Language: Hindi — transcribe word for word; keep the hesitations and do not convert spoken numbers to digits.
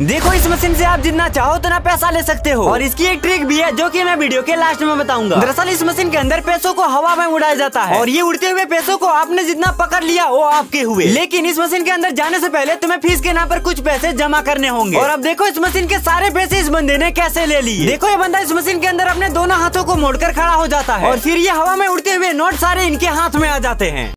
देखो इस मशीन से आप जितना चाहो उतना पैसा ले सकते हो और इसकी एक ट्रिक भी है जो कि मैं वीडियो के लास्ट में बताऊंगा। दरअसल इस मशीन के अंदर पैसों को हवा में उड़ाया जाता है और ये उड़ते हुए पैसों को आपने जितना पकड़ लिया वो आपके हुए। लेकिन इस मशीन के अंदर जाने से पहले तुम्हें फीस के नाम पर कुछ पैसे जमा करने होंगे। और अब देखो इस मशीन के सारे पैसे इस बंदे ने कैसे ले लिए। देखो ये बंदा इस मशीन के अंदर अपने दोनों हाथों को मोड़कर खड़ा हो जाता है और फिर ये हवा में उड़ते हुए नोट सारे इनके हाथ में आ जाते हैं।